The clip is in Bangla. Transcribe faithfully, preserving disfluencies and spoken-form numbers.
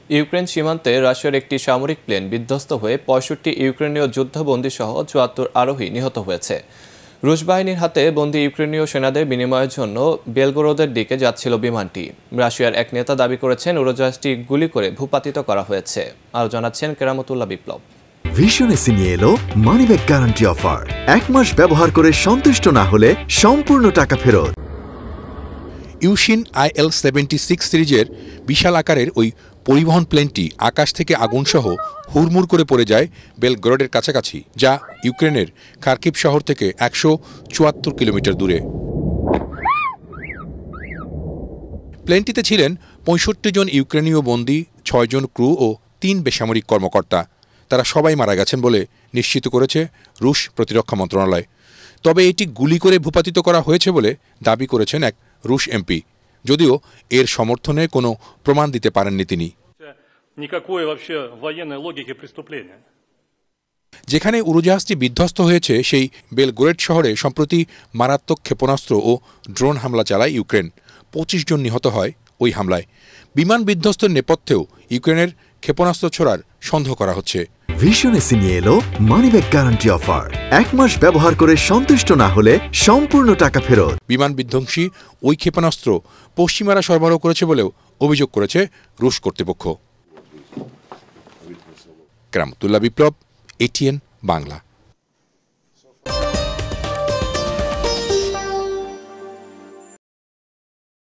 ইউক্রেন সীমান্তে রাশিয়ার একটি সামরিক প্লেন বিধ্বস্ত হয়ে পঁয়ষট্টি ইউক্রেনীয় যুদ্ধবন্দী সহ চুয়াত্তর আরোহী নিহত হয়েছে। রুশ বাহিনীর হাতে বন্দী ইউক্রেনীয় সেনাদের বিনিময়ের জন্য বেলগোরোদের দিকে যাচ্ছিল বিমানটি। রাশিয়ার এক নেতা দাবি করেছেন উড়োজাহাজটি গুলি করে ভূপাতিত করা হয়েছে। আরও জানাচ্ছেন কেরামতুল্লাহ বিপ্লব। ভিশন এসে নিয়ে এলো মানিব্যাগ গ্যারান্টি অফার। এক মাস ব্যবহার করে সন্তুষ্ট না হলে সম্পূর্ণ টাকা ফেরত। Ilyushin I L seventy six সিরিজের বিশাল আকারের ওই পরিবহন প্লেনটি আকাশ থেকে আগুনসহ হুড়মুড় করে পড়ে যায় বেলগোরোডের কাছাকাছি, যা ইউক্রেনের খার্কিভ শহর থেকে একশো চুয়াত্তর কিলোমিটার দূরে। প্লেনটিতে ছিলেন পঁয়ষট্টি জন ইউক্রেনীয় বন্দী, ছয় জন ক্রু ও তিন বেসামরিক কর্মকর্তা। তারা সবাই মারা গেছেন বলে নিশ্চিত করেছে রুশ প্রতিরক্ষা মন্ত্রণালয়। তবে এটি গুলি করে ভূপাতিত করা হয়েছে বলে দাবি করেছেন এক রুশ এমপি, যদিও এর সমর্থনে কোনো প্রমাণ দিতে পারেননি তিনি। যেখানে উড়োজাহাজটি বিধ্বস্ত হয়েছে সেই বেলগোরোড শহরে সম্প্রতি মারাত্মক ক্ষেপণাস্ত্র ও ড্রোন হামলা চালায় ইউক্রেন। পঁচিশ জন নিহত হয় ওই হামলায়। বিমান বিধ্বস্তের নেপথ্যেও ইউক্রেনের ক্ষেপণাস্ত্র ছোড়ার সন্দেহ করা হচ্ছে। ভিশন এসে নিয়ে এলো মানিব্যাগ গ্যারান্টি অফার। এক মাস ব্যবহার করে সন্তুষ্ট না হলে সম্পূর্ণ টাকা ফেরত। বিমান বিধ্বংসী ওই ক্ষেপণাস্ত্র পশ্চিমারা সরবরাহ করেছে বলেও অভিযোগ করেছে রুশ কর্তৃপক্ষ। কেরামতুল্লাহ বিপ্লব, এটিএন বাংলা।